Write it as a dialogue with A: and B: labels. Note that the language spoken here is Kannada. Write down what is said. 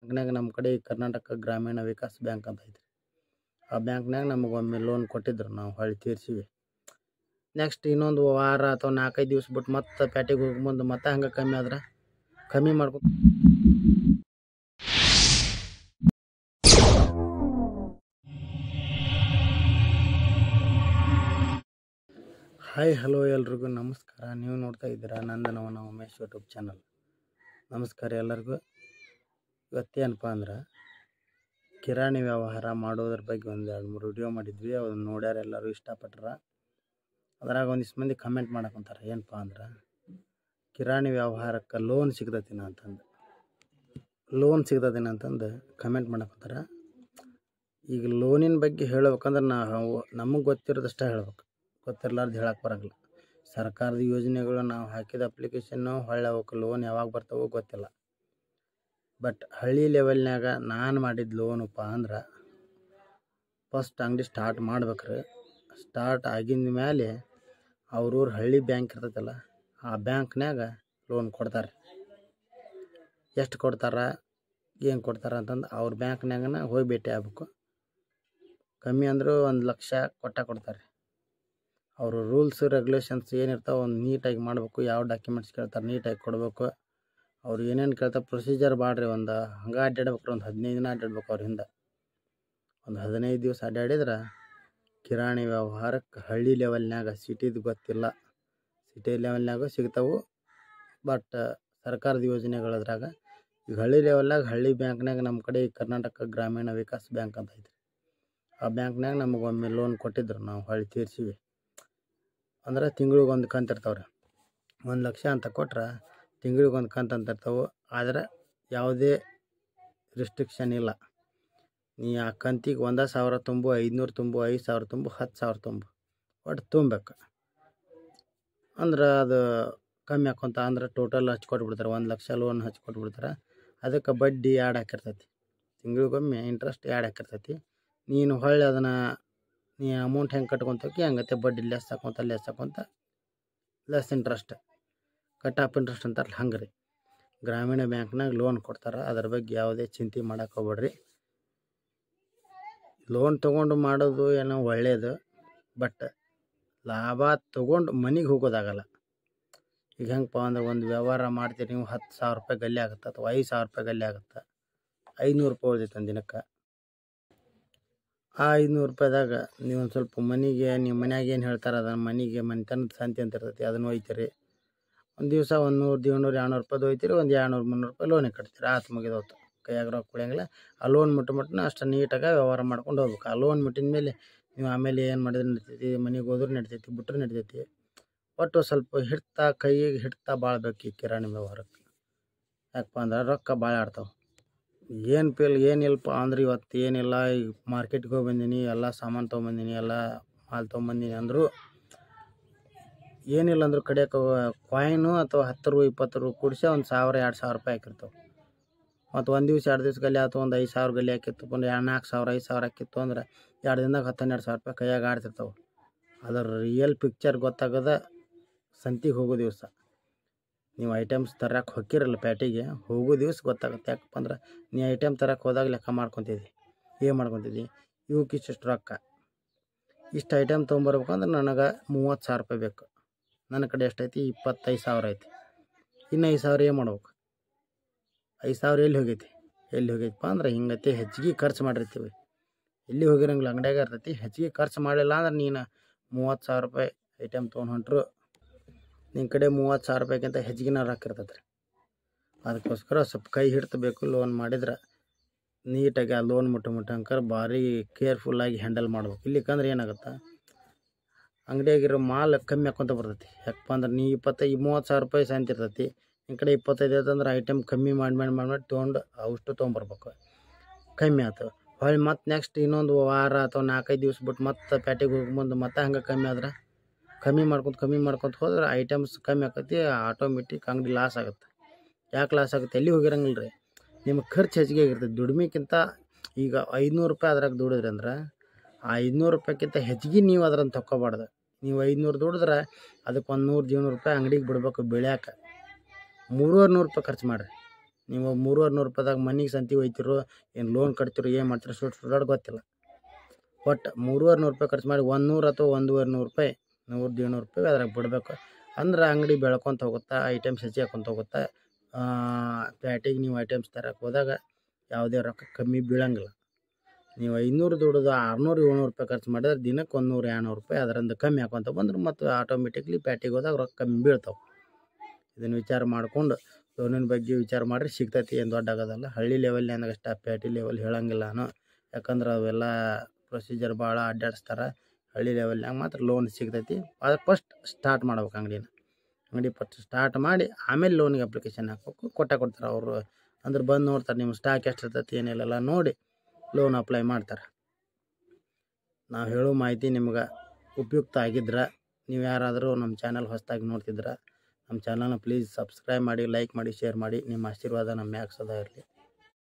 A: ಬ್ಯಾಂಕ್ನಾಗ ನಮ್ಮ ಕಡೆ ಕರ್ನಾಟಕ ಗ್ರಾಮೀಣ ವಿಕಾಸ್ ಬ್ಯಾಂಕ್ ಅಂತ ಐತ್ರಿ. ಆ ಬ್ಯಾಂಕ್ನಾಗ ನಮಗೆ ಒಮ್ಮೆ ಲೋನ್ ಕೊಟ್ಟಿದ್ರು, ನಾವು ಹೊಳ್ಳಿ ತೀರ್ಸಿವಿ. ನೆಕ್ಸ್ಟ್ ಇನ್ನೊಂದು ವಾರ ಅಥವಾ 4-5 ದಿವಸ ಬಿಟ್ಟು ಮತ್ತೆ ಪ್ಯಾಟಿಗೆ ಹೋಗಿ ಮುಂದೆ ಮತ್ತೆ ಹಂಗೆ ಕಮ್ಮಿ ಆದ್ರೆ ಕಮ್ಮಿ ಮಾಡ್ಕೊ. ಹಾಯ್ ಹಲೋ ಎಲ್ರಿಗೂ ನಮಸ್ಕಾರ. ನೀವು ನೋಡ್ತಾ ಇದ್ದೀರಾ ನಂದನವನ ಉಮೇಶ್ ಯೂಟ್ಯೂಬ್ ಚಾನಲ್. ನಮಸ್ಕಾರ ಎಲ್ಲರಿಗೂ. ಇವತ್ತೇನಪ್ಪ ಅಂದ್ರೆ ಕಿರಾಣಿ ವ್ಯವಹಾರ ಮಾಡೋದ್ರ ಬಗ್ಗೆ ಒಂದು 2-3 ವಿಡಿಯೋ ಮಾಡಿದ್ವಿ. ಅದನ್ನು ನೋಡ್ಯಾರ ಎಲ್ಲರೂ ಇಷ್ಟಪಟ್ರ. ಅದ್ರಾಗ ಒಂದಿಷ್ಟು ಮಂದಿ ಕಮೆಂಟ್ ಮಾಡಕ್ಕಂತಾರೆ, ಏನಪ್ಪ ಅಂದ್ರೆ ಕಿರಾಣಿ ವ್ಯವಹಾರಕ್ಕೆ ಲೋನ್ ಸಿಗ್ತತಿನ ಅಂತಂದು ಕಮೆಂಟ್ ಮಾಡಕ್ಕಂತಾರೆ. ಈಗ ಲೋನಿನ ಬಗ್ಗೆ ಹೇಳ್ಬೇಕಂದ್ರೆ ನಮಗೆ ಗೊತ್ತಿರೋದಷ್ಟೇ ಹೇಳ್ಬೇಕು, ಗೊತ್ತಿರಲಾರ್ದು ಹೇಳಕ್ಕೆ ಬರೋಂಗಿಲ್ಲ. ಸರ್ಕಾರದ ಯೋಜನೆಗಳು ನಾವು ಹಾಕಿದ ಅಪ್ಲಿಕೇಶನ್ನು ಹೊಳ್ಳಿ ಅವಕ್ಕೆ ಲೋನ್ ಯಾವಾಗ ಬರ್ತಾವೋ ಗೊತ್ತಿಲ್ಲ. ಬಟ್ ಹಳ್ಳಿ ಲೆವೆಲ್ನಾಗ ನಾನು ಮಾಡಿದ ಲೋನಪ್ಪ ಅಂದ್ರೆ ಫಸ್ಟ್ ಅಂಗಡಿ ಸ್ಟಾರ್ಟ್ ಮಾಡ್ಬೇಕ್ರಿ. ಸ್ಟಾರ್ಟ್ ಆಗಿದ ಮೇಲೆ ಅವ್ರೂರು ಹಳ್ಳಿ ಬ್ಯಾಂಕ್ ಇರ್ತೈತಲ್ಲ, ಆ ಬ್ಯಾಂಕ್ನಾಗ ಲೋನ್ ಕೊಡ್ತಾರೆ. ಎಷ್ಟು ಕೊಡ್ತಾರೆ, ಏನು ಕೊಡ್ತಾರೆ ಅಂತಂದು ಅವ್ರ ಬ್ಯಾಂಕ್ನಾಗನ ಹೋಗಿ ಭೇಟಿ ಆಗ್ಬೇಕು. ಕಮ್ಮಿ ಅಂದರೂ 1 ಲಕ್ಷ ಕೊಡ್ತಾರೆ. ಅವರು ರೂಲ್ಸ್ ರೆಗ್ಯುಲೇಷನ್ಸ್ ಏನಿರ್ತಾವೆ ಒಂದು ನೀಟಾಗಿ ಮಾಡಬೇಕು. ಯಾವ ಡಾಕ್ಯುಮೆಂಟ್ಸ್ ಕೇಳ್ತಾರೆ ನೀಟಾಗಿ ಕೊಡಬೇಕು. ಅವ್ರು ಏನೇನು ಕೇಳ್ತಾರೆ ಪ್ರೊಸೀಜರ್ ಬಾಡ್ರಿ. ಒಂದು ಹಂಗೆ ಅಡ್ಡಾಡ್ಬೇಕ್ರಿ, ಒಂದು 15 ದಿನ ಅಡ್ಡಾಡ್ಬೇಕು ಅವ್ರ ಹಿಂದೆ. ಒಂದು 15 ದಿವಸ ಅಡ್ಡಾಡಿದ್ರೆ ಕಿರಾಣಿ ವ್ಯವಹಾರಕ್ಕೆ ಹಳ್ಳಿ ಲೆವೆಲ್ನಾಗ, ಸಿಟಿದು ಗೊತ್ತಿಲ್ಲ, ಸಿಟಿ ಲೆವೆಲ್ನಾಗೂ ಸಿಗ್ತಾವೆ. ಬಟ್ ಸರ್ಕಾರದ ಯೋಜನೆಗಳದ್ರಾಗ ಈಗ ಹಳ್ಳಿ ಲೆವೆಲ್ನಾಗ ಹಳ್ಳಿ ಬ್ಯಾಂಕ್ನಾಗ ನಮ್ಮ ಕಡೆ ಕರ್ನಾಟಕ ಗ್ರಾಮೀಣ ವಿಕಾಸ್ ಬ್ಯಾಂಕ್ ಅಂತ ಐತ್ರಿ. ಆ ಬ್ಯಾಂಕ್ನಾಗ ನಮಗೆ ಒಮ್ಮೆ ಲೋನ್ ಕೊಟ್ಟಿದ್ರು, ನಾವು ಹೊಳ್ಳಿ ತೀರ್ಸಿವಿ. ಅಂದ್ರೆ ತಿಂಗಳಿಗೆ ಒಂದು ಕಂತು ಇರ್ತಾವ್ರಿ. 1 ಲಕ್ಷ ಅಂತ ಕೊಟ್ರೆ ತಿಂಗಳಿಗೆ ಒಂದು ಕಂತು ಅಂತ ಇರ್ತಾವೆ. ಆದರೆ ಯಾವುದೇ ರಿಸ್ಟ್ರಿಕ್ಷನ್ ಇಲ್ಲ. ನೀ ಆ ಕಂತಿಗೆ 1,000 ತುಂಬು, 500 ತುಂಬು, 5,000 ತುಂಬು, 10,000 ತುಂಬು, ಒಟ್ಟು ತುಂಬಬೇಕು. ಅಂದ್ರೆ ಅದು ಕಮ್ಮಿ ಹಾಕೊಂತ ಅಂದ್ರೆ ಟೋಟಲ್ ಹಚ್ಕೊಟ್ಬಿಡ್ತಾರೆ. 1 ಲಕ್ಷ ಲೋನ್ ಹಚ್ಕೊಟ್ಬಿಡ್ತಾರೆ. ಅದಕ್ಕೆ ಬಡ್ಡಿ ಆ್ಯಡ್ ಹಾಕಿರ್ತೈತಿ. ತಿಂಗಳಿಗೊಮ್ಮೆ ಇಂಟ್ರೆಸ್ಟ್ ಆ್ಯಡ್ ಹಾಕಿರ್ತೈತಿ. ನೀನು ಹೊಳ್ಳಿ ಅದನ್ನು ನೀ ಅಮೌಂಟ್ ಹೆಂಗೆ ಕಟ್ಕೊತೋಗಿ ಹಂಗತ್ತೆ ಬಡ್ಡಿ ಲೆಸ್ ಹಾಕೊಂತ less interest, cut off interest ಅಂತಾರಲ್ಲ ಹಂಗೆ ರೀ. ಗ್ರಾಮೀಣ ಬ್ಯಾಂಕ್ನಾಗ ಲೋನ್ ಕೊಡ್ತಾರೆ. ಅದ್ರ ಬಗ್ಗೆ ಯಾವುದೇ ಚಿಂತೆ ಮಾಡೋಕೆ ಹೋಗ್ಬೇಡ್ರಿ. ಲೋನ್ ತೊಗೊಂಡು ಮಾಡೋದು ಏನೋ ಒಳ್ಳೆಯದು, ಬಟ್ ಲಾಭ ತೊಗೊಂಡು ಮನೆಗೆ ಹೋಗೋದಾಗಲ್ಲ. ಈಗ ಹೆಂಗಪ್ಪ ಅಂದ್ರೆ ಒಂದು ವ್ಯವಹಾರ ಮಾಡ್ತೀರಿ ನೀವು, 10,000 ರೂಪಾಯಿ ಗಲ್ಲಿ ಆಗುತ್ತೆ ಅಥವಾ 5,000 ರೂಪಾಯಿ ಗಲ್ಲಿ ಆಗುತ್ತೆ. 500 ರೂಪಾಯಿ ಉಳಿದೈತೆ ಒಂದು ದಿನಕ್ಕೆ. ಆ 500 ರೂಪಾಯಿದಾಗ ನೀವು ಒಂದು ಸ್ವಲ್ಪ ಮನೆಗೆ ನಿಮ್ಮ ಮನ್ಯಾಗ ಏನು ಹೇಳ್ತಾರೆ ಅದನ್ನು ಮನೆತನದ ಸಂತಿ ಅಂತ ಇರ್ತೈತಿ, ಅದನ್ನು ಒಯ್ತೀರಿ. ಒಂದು ದಿವಸ 100, 200, 200 ರೂಪಾಯಿ ಒಯ್ತೀರಿ. ಒಂದು 200, 300 ರೂಪಾಯಿ ಲೋನಿಗೆ ಕಟ್ತೀರಿ. ಆತು ಮುಗಿದೋತು. ಕೈಯಾಗ ರೊಕ್ಕ ಉಳಿಯಂಗಿಲ್ಲ. ಆ ಲೋನ್ ಮುಟ್ಟನ ಅಷ್ಟು ನೀಟಾಗಿ ವ್ಯವಹಾರ ಮಾಡ್ಕೊಂಡು ಹೋಗ್ಬೇಕು. ಆ ಲೋನ್ ಮುಟ್ಟಿದ ಮೇಲೆ ನೀವು ಆಮೇಲೆ ಏನು ಮಾಡಿದ್ರೆ ನಡಿತೈತಿ, ಮನೆಗೆ ಹೋದ್ರೆ ನಡಿತೈತಿ, ಬಿಟ್ಟರೆ ನಡಿತೈತಿ. ಒಟ್ಟು ಸ್ವಲ್ಪ ಕೈಗೆ ಹಿಡ್ತಾ ಬಾಳ್ಬೇಕು ಈ ಕಿರಾಣಿ ವ್ಯವಹಾರಕ್ಕೆ. ಯಾಕಪ್ಪ ಅಂದ್ರೆ ರೊಕ್ಕ ಭಾಳ ಆಡ್ತಾವೆ. ಏನಿಲ್ಲಪ್ಪ ಅಂದ್ರೆ ಇವತ್ತು ಏನಿಲ್ಲ, ಈಗ ಮಾರ್ಕೆಟ್ಗೆ ಹೋಗಿ ಬಂದೀನಿ, ಎಲ್ಲ ಸಾಮಾನು ತೊಗೊಂಬಂದೀನಿ, ಎಲ್ಲ ಮಾಲ್ ತೊಗೊಂಬಂದೀನಿ ಅಂದರೂ ಏನಿಲ್ಲ ಅಂದರೂ ಕಡಿಯೋಕೆ ಕಾಯಿನು ಅಥವಾ 10 ರೂ 20 ರೂ ಕೂಡಿಸಿ ಒಂದು 1,000-2,000 ರೂಪಾಯಿ ಹಾಕಿರ್ತಾವೆ. ಮತ್ತು ಒಂದು ದಿವಸ 2 ದಿವಸ ಗಲ್ಲಿ ಆಯ್ತು, ಒಂದು 5,000 ಗಲ್ಲಿ ಹಾಕಿತ್ತು, ಒಂದು 4,000 5,000 ಹಾಕಿತ್ತು ಅಂದ್ರೆ 2 ದಿನದಾಗ 10-12 ಸಾವಿರ ರೂಪಾಯಿ ಕೈಯಾಗ ಆಡ್ತಿರ್ತಾವೆ. ಅದರ ರಿಯಲ್ ಪಿಕ್ಚರ್ ಗೊತ್ತಾಗೋದ ಸಂತಿಗೆ ಹೋಗೋ ದಿವಸ. ನೀವು ಐಟಮ್ಸ್ ತರಕ್ಕೆ ಹೊಕ್ಕಿರಲ್ಲ ಪ್ಯಾಟಿಗೆ, ಹೋಗೋ ದಿವಸ ಗೊತ್ತಾಗುತ್ತೆ. ಯಾಕಪ್ಪ ಅಂದ್ರೆ ನೀ ಐಟಮ್ ತರಕ್ಕೆ ಹೋದಾಗ ಲೆಕ್ಕ ಮಾಡ್ಕೊತಿದ್ದಿ, ಏನು ಮಾಡ್ಕೊತಿದ್ದಿ, ಇವಕ್ಕೆ ಇಷ್ಟು ರೊಕ್ಕ, ಇಷ್ಟು ಐಟಮ್ ತೊಗೊಂಬರ್ಬೇಕಂದ್ರೆ ನನಗೆ 30,000 ರೂಪಾಯಿ ಬೇಕು. ನನ್ನ ಕಡೆ ಎಷ್ಟೈತಿ, 25,000 ಐತಿ. ಇನ್ನು 5,000 ಏನು ಮಾಡ್ಬೇಕು? 5,000 ಎಲ್ಲಿ ಹೋಗೈತಿಪ್ಪ ಅಂದ್ರೆ ಹಿಂಗೈತಿ, ಹೆಚ್ಚಿಗೆ ಖರ್ಚು ಮಾಡಿರ್ತೀವಿ. ಎಲ್ಲಿ ಹೋಗಿರಂಗಿಲ್ಲ, ಅಂಗಡಿಯಾಗ ಇರ್ತೈತಿ. ಹೆಚ್ಚಿಗೆ ಖರ್ಚು ಮಾಡಲಿಲ್ಲ ಅಂದ್ರೆ ನೀನು 30,000 ರೂಪಾಯಿ ಐಟಮ್ ತೊಗೊಂಡು ಹೊಂಟ್ರು ನಿನ್ನ ಕಡೆ 30,000 ರೂಪಾಯಿಗಿಂತ ಹೆಚ್ಚಿಗೆ ರೊಕ್ಕ ಇರ್ತೈತೆ ರೀ. ಅದಕ್ಕೋಸ್ಕರ ಸ್ವಲ್ಪ ಕೈ ಹಿಡ್ತಬೇಕು. ಲೋನ್ ಮಾಡಿದ್ರೆ ನೀಟಾಗಿ ಆ ಲೋನ್ ಮುಟ್ಟಂಕರ್ ಭಾರಿ ಕೇರ್ಫುಲ್ಲಾಗಿ ಹ್ಯಾಂಡಲ್ ಮಾಡ್ಬೇಕು. ಇಲ್ಲಿಕಂದ್ರೆ ಏನಾಗುತ್ತೆ, ಅಂಗಡಿಯಾಗಿರೋ ಮಾಲ್ ಕಮ್ಮಿ ಹಾಕ್ಕೊಂತ ಬರ್ತೈತಿ. ಯಾಕಪ್ಪ ಅಂದ್ರೆ ನೀ 25-30,000 ರೂಪಾಯಿ ಸಂತಿ ಇರ್ತೈತಿ, ನಿನ್ನ ಕಡೆ 25 ಐತಂದ್ರೆ ಐಟಮ್ ಕಮ್ಮಿ ಮಾಡಿ ತೊಗೊಂಡು ಅಷ್ಟು ತೊಗೊಂಬರ್ಬೇಕು. ಕಮ್ಮಿ ಆಯ್ತು ಹೊಳ್ಳಿ ಮತ್ತೆ ನೆಕ್ಸ್ಟ್ ಇನ್ನೊಂದು ವಾರ ಅಥವಾ 4-5 ದಿವಸ ಬಿಟ್ಟು ಮತ್ತೆ ಪ್ಯಾಟಿಗೆ ಹೋಗಿ ಮುಂದೆ ಮತ್ತೆ ಹಂಗೆ ಕಮ್ಮಿ ಆದ್ರೆ ಕಮ್ಮಿ ಮಾಡ್ಕೊತ ಹೋದ್ರೆ ಐಟಮ್ಸ್ ಕಮ್ಮಿ ಆಕೈತಿ. ಆಟೋಮೆಟಿಕ್ ಅಂಗಡಿ ಲಾಸ್ ಆಗುತ್ತೆ. ಯಾಕೆ ಲಾಸ್ ಆಗುತ್ತೆ? ಎಲ್ಲಿ ಹೋಗಿರಂಗಿಲ್ಲ ರೀ. ನಿಮಗೆ ಖರ್ಚು ಹೆಚ್ಚಿಗೆ ಆಗಿರ್ತೈತಿ. ದುಡಿಮೆಕ್ಕಿಂತ ಈಗ 500 ರೂಪಾಯಿ ಅದ್ರಾಗ ದುಡಿದ್ರಿ ಅಂದ್ರೆ ಆ 500 ರೂಪಾಯಿಕ್ಕಿಂತ ಹೆಚ್ಚಿಗೆ ನೀವು ಅದ್ರನ್ನು ತಗೊಬಾರ್ದು. ನೀವು 500 ದುಡಿದ್ರೆ ಅದಕ್ಕೆ 100-200 ರೂಪಾಯಿ ಅಂಗಡಿಗೆ ಬಿಡ್ಬೇಕು ಬೆಳ್ಯಾಕೆ. 300-100 ರೂಪಾಯಿ ಖರ್ಚು ಮಾಡಿರಿ. ನೀವು 300 ರೂಪಾಯಿದಾಗ ಮನೆಗೆ ಸಂತಿ ಹೋಯ್ತಿರೋ ಏನು ಲೋನ್ ಕಟ್ತಿರೋ ಏನು ಮಾಡ್ತಿರೋ ಸುಳ್ಳಾಡ್ ಗೊತ್ತಿಲ್ಲ. ಒಟ್ಟು 300 ರೂಪಾಯಿ ಖರ್ಚು ಮಾಡಿ 100 ಅಥವಾ 150 ರೂಪಾಯಿ 100-150 ರೂಪಾಯಿ ಅದ್ರಾಗ ಬಿಡಬೇಕು. ಅಂದ್ರೆ ಅಂಗಡಿ ಬೆಳ್ಕೊತ ಹೋಗುತ್ತಾ, ಐಟಮ್ಸ್ ಹೆಚ್ಚಾಕೊಂತ ಹೋಗುತ್ತಾ. ಪ್ಯಾಟಿಗೆ ನೀವು ಐಟಮ್ಸ್ ತರಕ್ಕೆ ಹೋದಾಗ ಯಾವುದೇ ರೊಕ್ಕ ಕಮ್ಮಿ ಬೀಳಂಗಿಲ್ಲ. ನೀವು 500 ದುಡಿದು 600-700 ರೂಪಾಯಿ ಖರ್ಚು ಮಾಡಿದ್ರೆ ದಿನಕ್ಕೆ 100-200 ರೂಪಾಯಿ ಅದರಿಂದ ಕಮ್ಮಿ ಹಾಕೊತ ಬಂದ್ರೆ ಮತ್ತು ಆಟೋಮೆಟಿಕ್ಲಿ ಪ್ಯಾಟಿಗೆ ಹೋದಾಗ ರೊಕ್ಕ ಕಮ್ಮಿ ಬೀಳ್ತಾವೆ. ಇದನ್ನು ವಿಚಾರ ಮಾಡಿಕೊಂಡು ಲೋನಿನ ಬಗ್ಗೆ ವಿಚಾರ ಮಾಡಿರಿ, ಸಿಗ್ತೈತಿ. ಏನು ದೊಡ್ಡ ಆಗೋದಲ್ಲ. ಹಳ್ಳಿ ಲೆವೆಲ್ನಾಗ ಅಷ್ಟೇ, ಪ್ಯಾಟಿ ಲೆವೆಲ್ ಹೇಳಂಗಿಲ್ಲ ನಾನು. ಯಾಕಂದ್ರೆ ಅವೆಲ್ಲ ಪ್ರೊಸೀಜರ್ ಭಾಳ ಅಡ್ಡಾಡಿಸ್ತಾರೆ. ಹಳ್ಳಿ ಲೆವೆಲ್ನಾಗ ಮಾತ್ರ ಲೋನ್ ಸಿಗ್ತೈತಿ. ಅದು ಫಸ್ಟ್ ಸ್ಟಾರ್ಟ್ ಮಾಡ್ಬೇಕು. ಅಂಗಡಿ ಫಸ್ಟ್ ಸ್ಟಾರ್ಟ್ ಮಾಡಿ ಆಮೇಲೆ ಲೋನಿಗೆ ಅಪ್ಲಿಕೇಶನ್ ಹಾಕ್ಬೇಕು. ಕೊಡ್ತಾರೆ ಅವರು. ಅಂದ್ರೆ ಬಂದು ನೋಡ್ತಾರೆ ನಿಮ್ಮ ಸ್ಟಾಕ್ ಎಷ್ಟು ಇರ್ತೈತಿ ಏನಿಲ್ಲ ನೋಡಿ ಲೋನ್ ಅಪ್ಲೈ ಮಾಡ್ತಾರೆ. ನಾವು ಹೇಳೋ ಮಾಹಿತಿ ನಿಮ್ಗೆ ಉಪಯುಕ್ತ ಆಗಿದ್ರೆ, ನೀವು ಯಾರಾದರೂ ನಮ್ಮ ಚಾನಲ್ ಹೊಸದಾಗಿ ನೋಡ್ತಿದ್ರೆ ನಮ್ಮ ಚಾನಲ್ನ ಪ್ಲೀಸ್ ಸಬ್ಸ್ಕ್ರೈಬ್ ಮಾಡಿ, ಲೈಕ್ ಮಾಡಿ, ಶೇರ್ ಮಾಡಿ. ನಿಮ್ಮ ಆಶೀರ್ವಾದ ನಮ್ಮ ಮ್ಯಾಗ ಸದಾ ಇರಲಿ.